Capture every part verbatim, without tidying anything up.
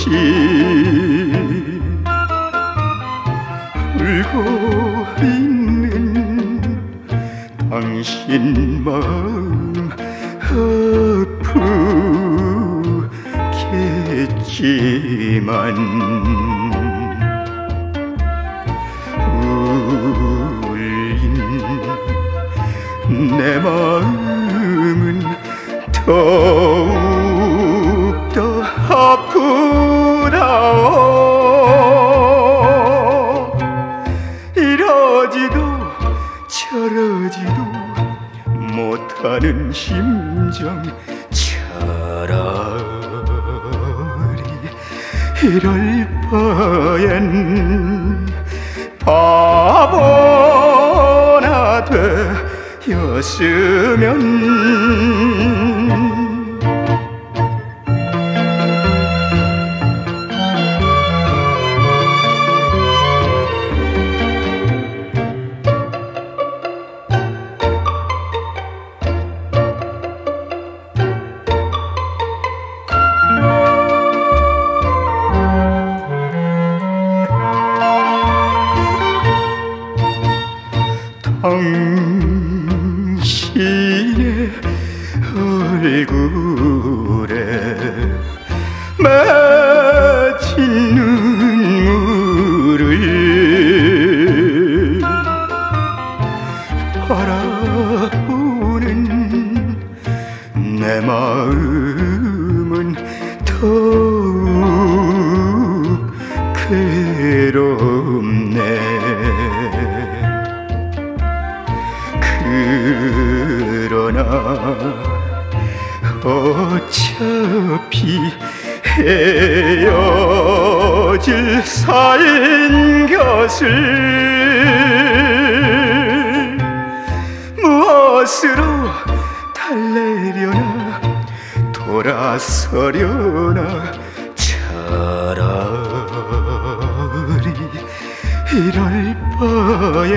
것이 울고 있는 당신 마음 아프겠지만 울린 내 마음은 더욱더 아프다오. 이러지도 저러지도 못하는 심정, 차라리 이럴 바엔 바보나 되었으면. 당신의 얼굴에 맺힌 눈물을 바라보는 내 마음은 더욱 괴롭네. 그러나 어차피 헤어질 사이인 것을 무엇으로 달래려나 돌아서려나. 차라리 이럴 바엔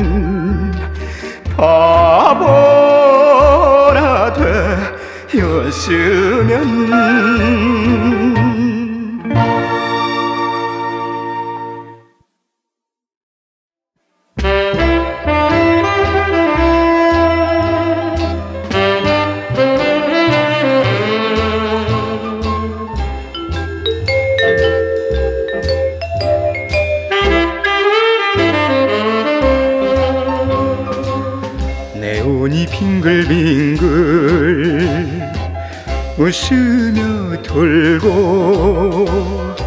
바보나 되었으면. 내 온이 빙글빙글 웃으며 돌고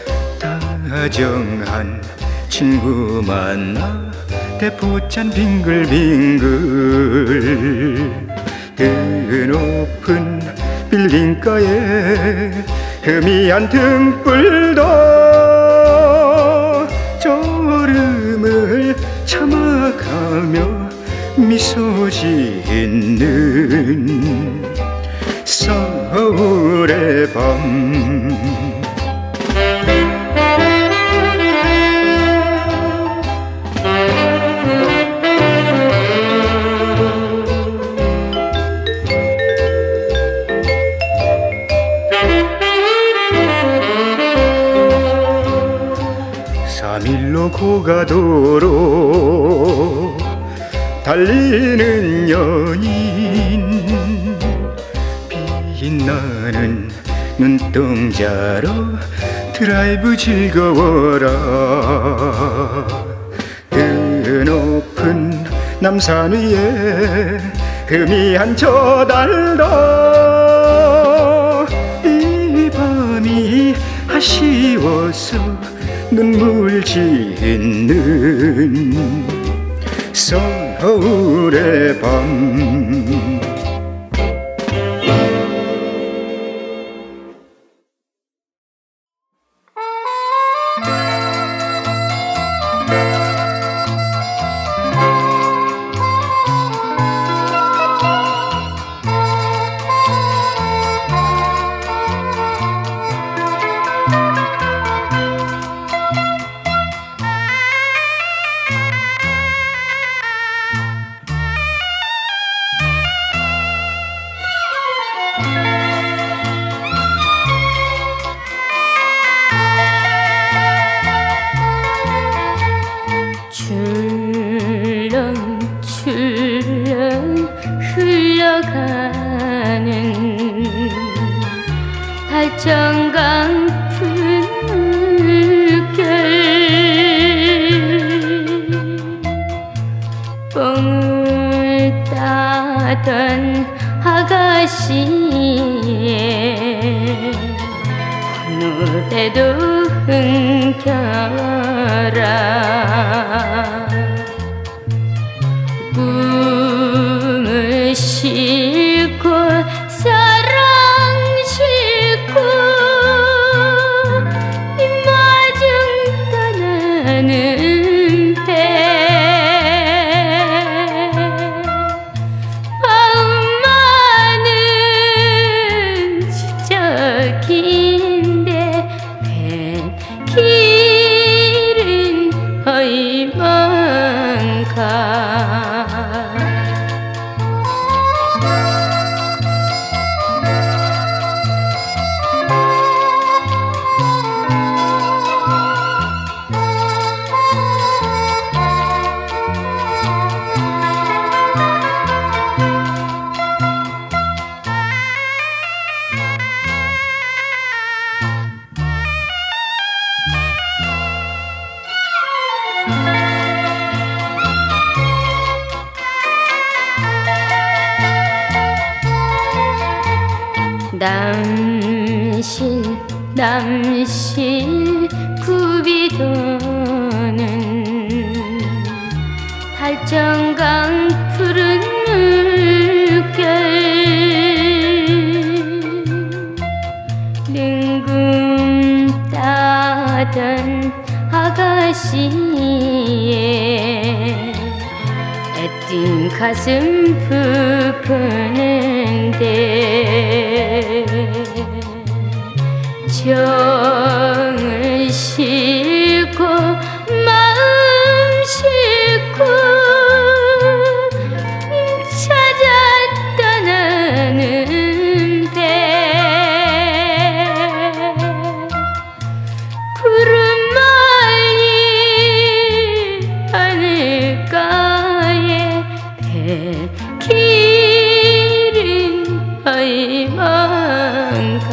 다정한 친구 만나 대포찬 빙글빙글 드높은 빌딩가에 흐미한 등불도 졸음을 참아가며 미소 짓는 서울의 밤. 삼일로 고가도로 달리는 연인 빛나는 눈동자로 드라이브 즐거워라. 드높은 남산 위에 흐미한 저달도 이 밤이 아쉬워서 눈물 짓는 서울의 밤. 흘러가는 달정강 푸른 물결 뽕을 따던 아가씨의 노래도 흥겨라 꿈을 싣고 사랑 싣고 입마중 떠나는 배 마음만은 지적인데 밴 길은 어이먼가 남실 남실 굽이 도는 달정강 푸른 물결 능금 따던 아가씨의 애띤 가슴 부푸는데 정을 싣고 마음 싣고 찾아 떠나는 배 구름 멀리 하늘가에 배 길은 어이먼가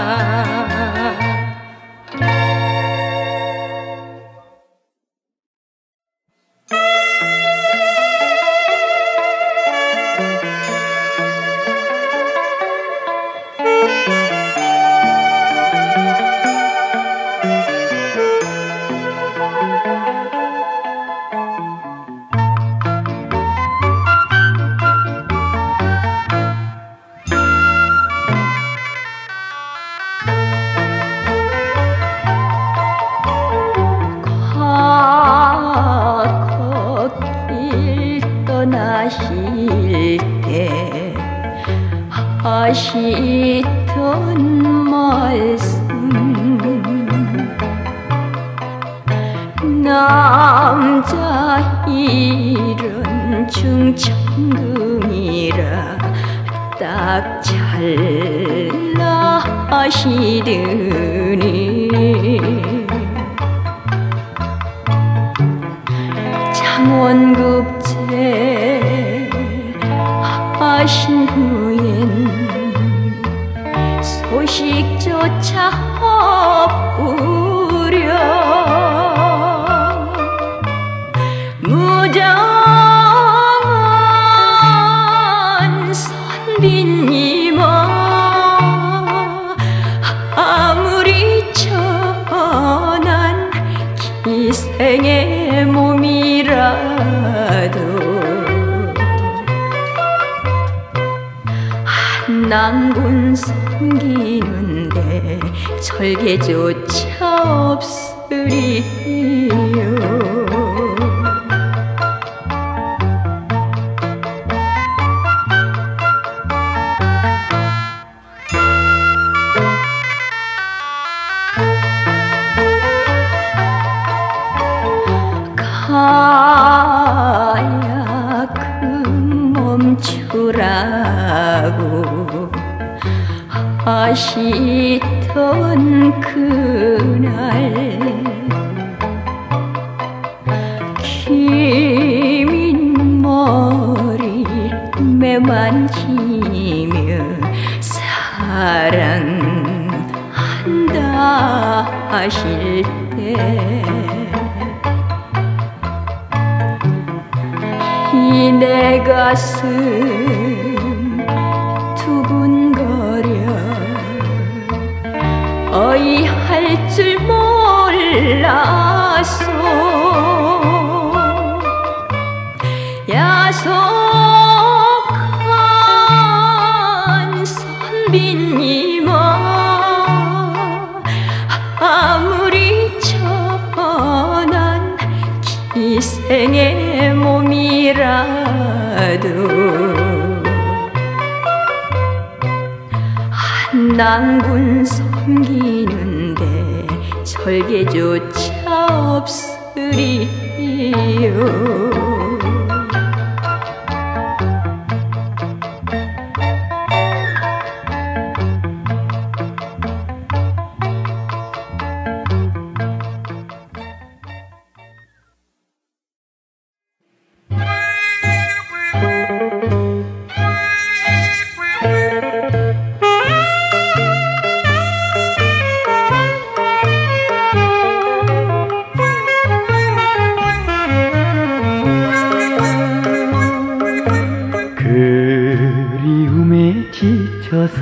떠나실 때 하시던 말씀 남자 이런 중천금이라 딱 잘나 하시더니 창원급제 하신 후엔 소식조차 없구려 무정한 선비님아 아무리 천한 기생의 몸이라도 한난군 섬기는데 절개조차 없으리요 가야 그 멈추라고 하시던 그날 긴 머리 만지며 사랑한다 하실 때 이 내 가슴 두근거려 어이 할 줄 몰라서 야속한 선비님아 아무리 천한 기생의 몸이라도 한낭군 섬기는데 절개조차 없으리요. 그리움에 지쳐서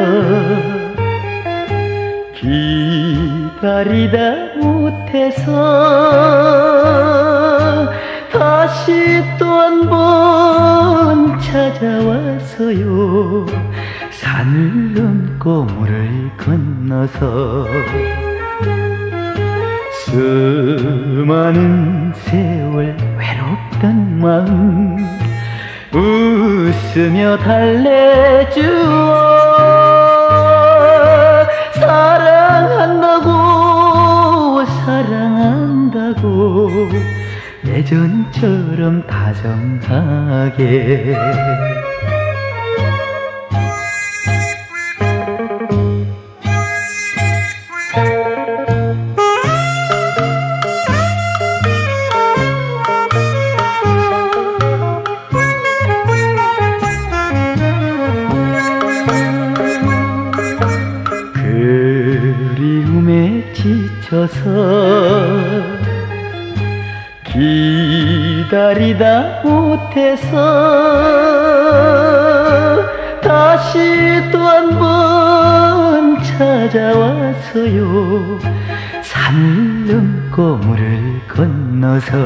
기다리다 못해서 다시 또 한 번 찾아왔어요. 산을 넘고 물을 건너서 수많은 세월 외롭던 마음 웃으며 달래주어 사랑한다고 사랑한다고 예전처럼 다정하게 그리움에 지쳐서 기다리다 못해서 다시 또 한 번 찾아왔어요. 산을 넘고 물을 건너서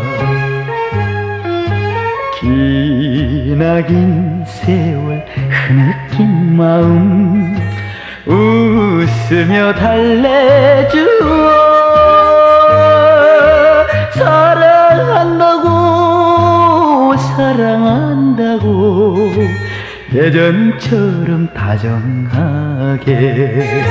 기나긴 세월 흐느낀 마음 웃으며 달래주어 사랑한다고 사랑한다고 예전처럼 다정하게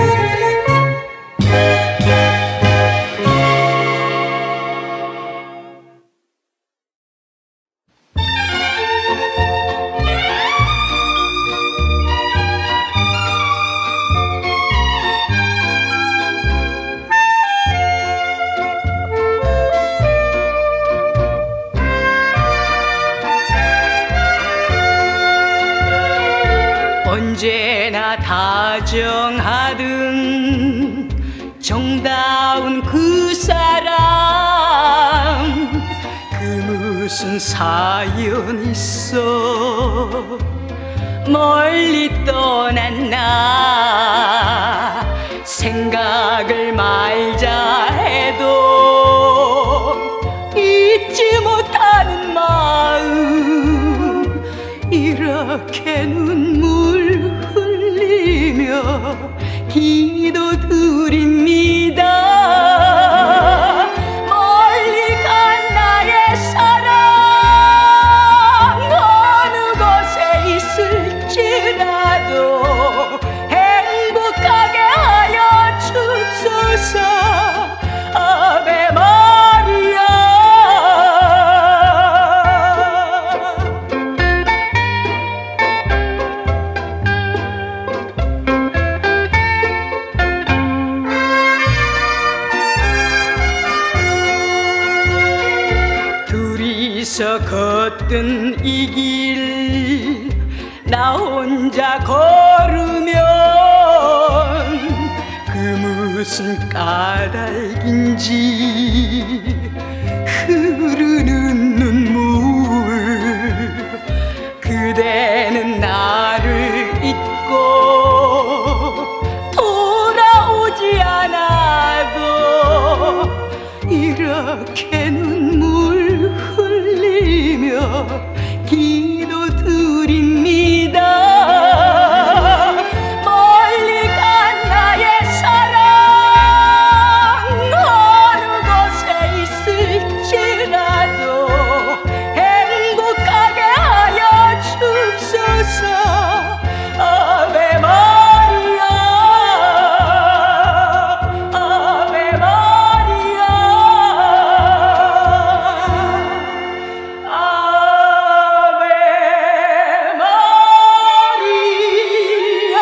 언제나 다정하던 정다운 그 사람 그 무슨 사연 있어 멀리 떠난 나 생각을 말자 해도 잊지 못하는 마음 이렇게 눈물 흘리며 기도드립니다. 멀리 간 나의 사랑 어느 곳에 있을지라도 행복하게 하여 줍소서. 아베 마리아. 둘이서 걷던 이 길 나 혼자 걸으면 그 무슨 까닭인지 흐르는 눈물 그대는 나를 잊고 돌아오지 않아도 이렇게 눈물 흘리며 기도드립니다. 멀리 간 나의 사랑 어느 곳에 있을지라도 행복하게 하여 줍소서. 아베 마리아 아베 마리아 아베 마리아.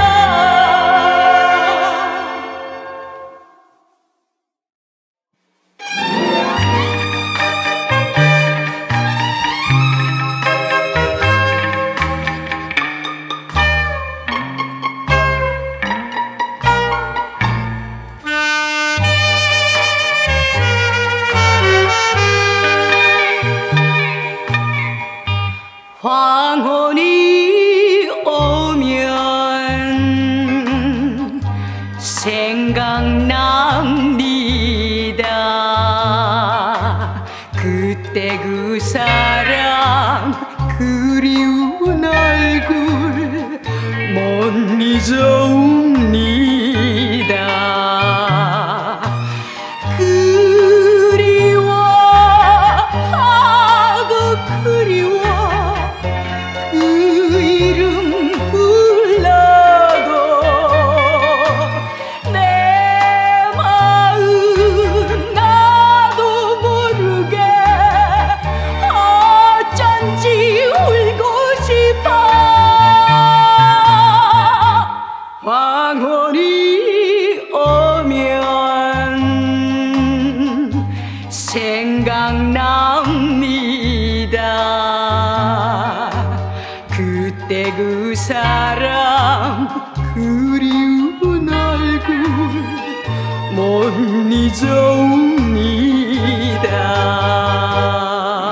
황혼이 오면 생각납니다. 그때 그 사람 그리운 얼굴 못 잊어옵니다. 그리워 아구 그리워 그 이름 불러도 내 마음 나도 모르게 어쩐지 울고 싶어. 황혼이 오면 생각납니다. 그때 그 사람 그리운 얼굴 못 잊어옵니다.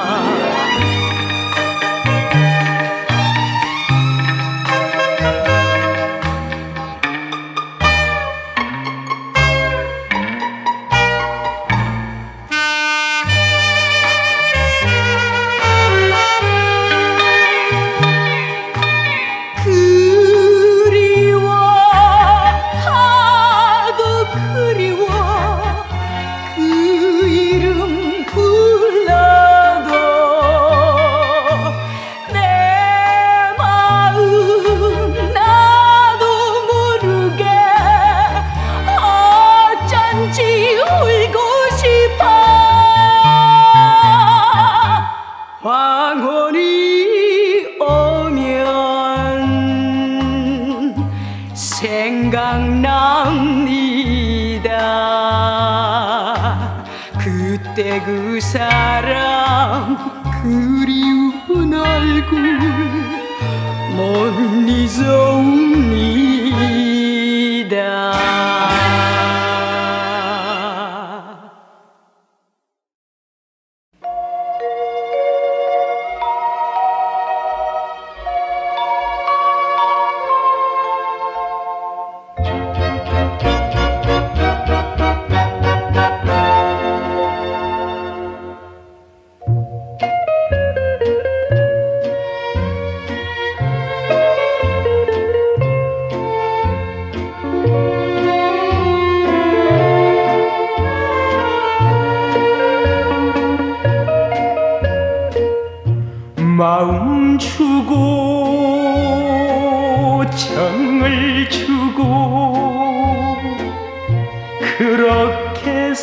그리워 하도 그리워 그 이름 불러도 내 마음 나도 모르게 어쩐지 울고 싶어. 황혼이 오면 생각납니다. 그때 그 사람 그리운 얼굴 못 잊어옵니다. 마음 주고 정을 주고 그렇게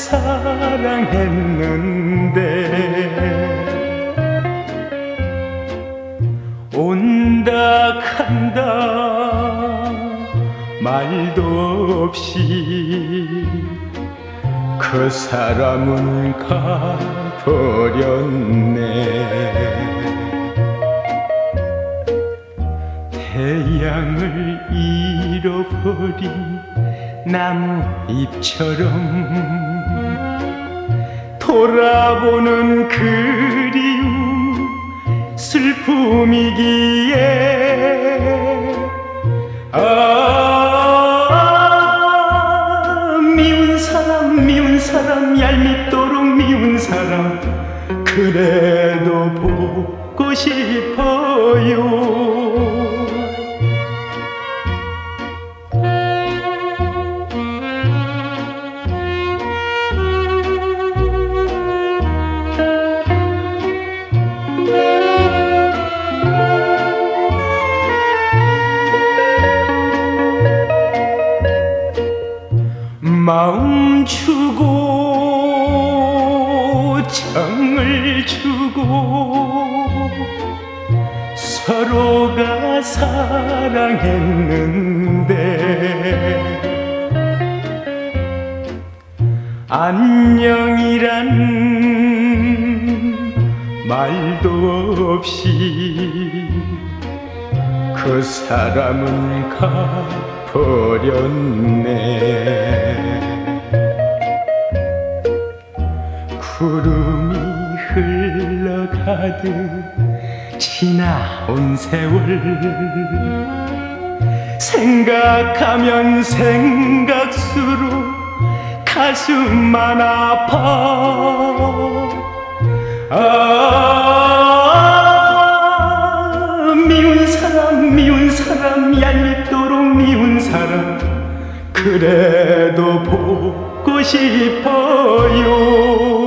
사랑했는데 온다 간다 말도 없이 그 사람은 가버렸네. 태양을 잃어버린 나무잎처럼 돌아보는 그리움 슬픔이기에 아 미운 사람 미운 사람 얄밉도록 미운 사람 그래도 보고 싶어요. 마음 주고 정을 주고 서로가 사랑했는데 안녕이란 말도 없이 그 사람은 가버렸네. 구름이 흘러가듯 지나온 세월 생각하면 생각수록 가슴만 아파. 아 미운 사람 미운 사람 얄밉도록 미운 사람 그래도 보고 싶어요.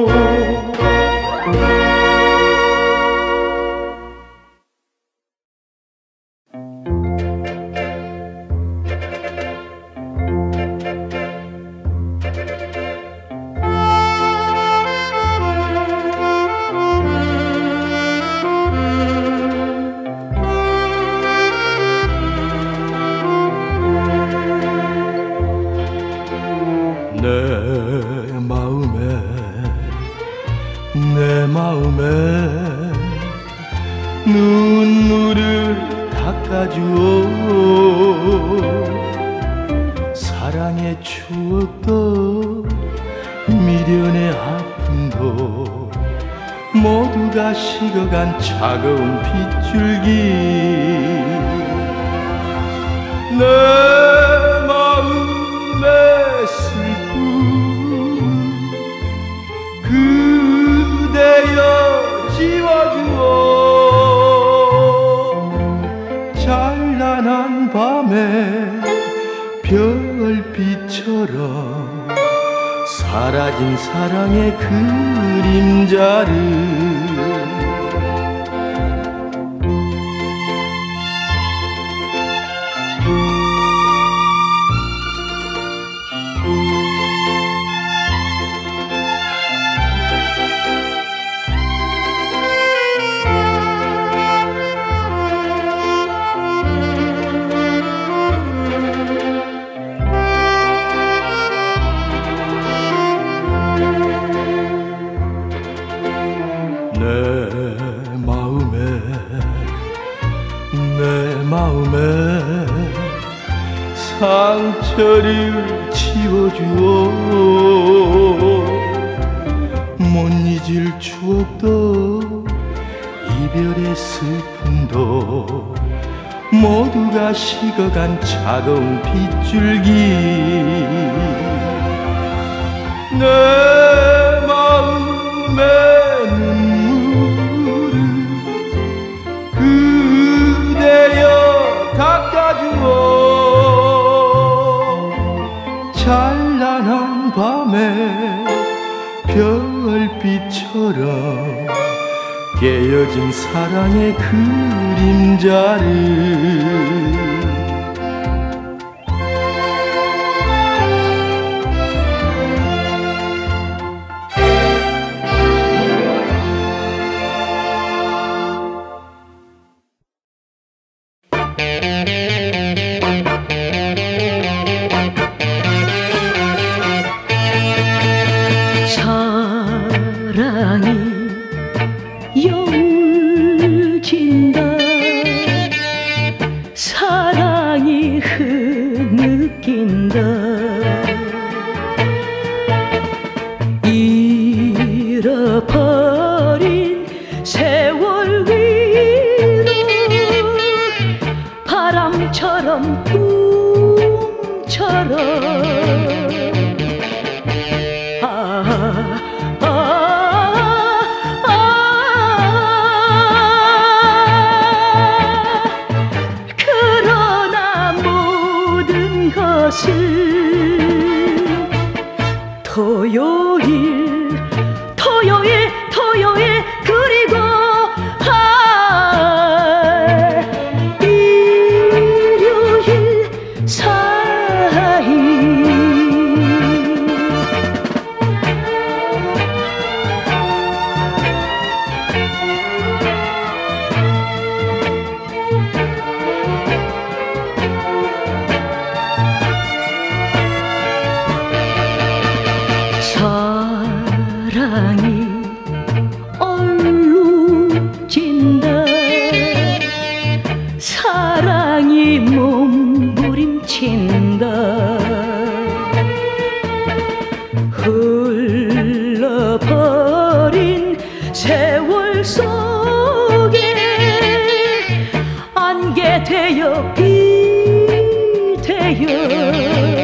내 마음에 내 마음에 눈물을 닦아주오. 사랑의 추억도 미련의 아픔도 모두가 식어간 차가운 빗줄기. 내 마음에 슬픔 그대여 지워주오. 찬란한 밤에 별빛처럼 사라진 사랑의 그림자를 내 마음에 내 마음에 상처를 지워주오. 못 잊을 추억도 이별의 슬픔도 모두가 식어간 차가운 빗줄기. 내 마음에 눈물을 그대여 닦아주오. 찬란한 밤에 별빛처럼 깨어진 사랑의 그림자를 여울진다 사랑이 흐느낀다. 잃어버린 세월 위로 바람처럼 꿈처럼 아, 아, 아, 그러나 모든 것은 토요일 토요일 토요일 그리고 아 일요일 사이 사랑이 얼룩진다. 사랑이 몸부림친다. 흘러버린 세월 속에 안개 되어 비 되어